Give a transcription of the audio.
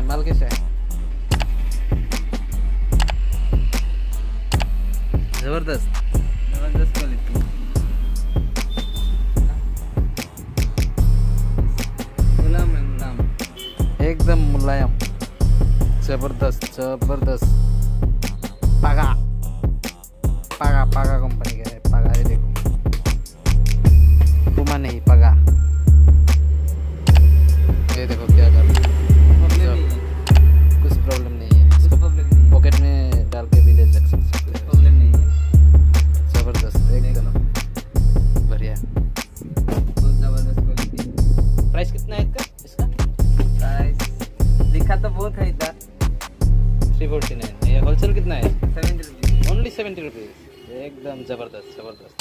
माल कैसा है? जबरदस्त जबरदस्त क्वालिटी। गुलाम है गुलाम, एकदम मुलायम, जबरदस्त जबरदस्त। पागा पागा पागा कंपनी का है। पागा ये देखो, पुमा नहीं पागा। ये देखो क्या कर रहा प्रॉब्लम नहीं है, कुछ प्रॉब्लम नहीं है। कुछ प्रॉब्लम नहीं है, पॉकेट में डाल के भी ले सकते कुछ हैं। प्रॉब्लम नहीं है। जबरदस्त एकदम बढ़िया। बहुत जबरदस्त क्वालिटी। प्राइस कितना है इसका? प्राइस लिखा तो बहुत है इधर, 349। ये होलसेल कितना है? 70 रुपीज़। Only 70 rupees. एकदम जबरदस्त जबरदस्त।